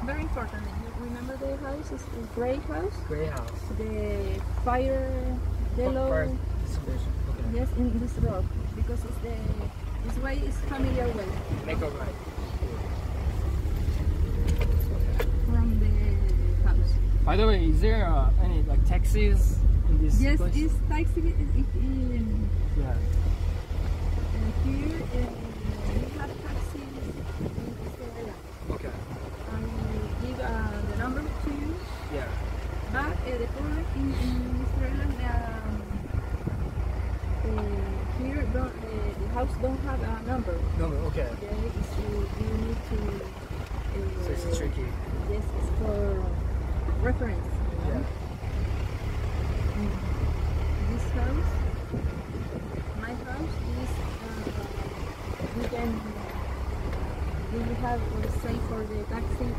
very important. You remember the house is the gray house? Gray house. The fire yellow. Fire distribution. Okay. Yes, in this road because it's this way is familiar way. Make a right. From the house. By the way, is there any like taxis in this Yes, place? it's taxi. Yeah. Here we have taxis in this area. Okay. I will give the number to you. Yeah. But the problem in Israel, here the house don't have a number. No, okay. You need to. So it's tricky. Yes, it's for reference. Yeah. This house, my house is. We will have say for the taxi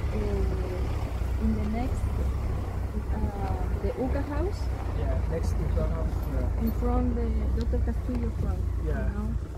in the next the UCA house. Yeah. Next to the house. Yeah. In front the Dr. Castillo front. Yeah. You know?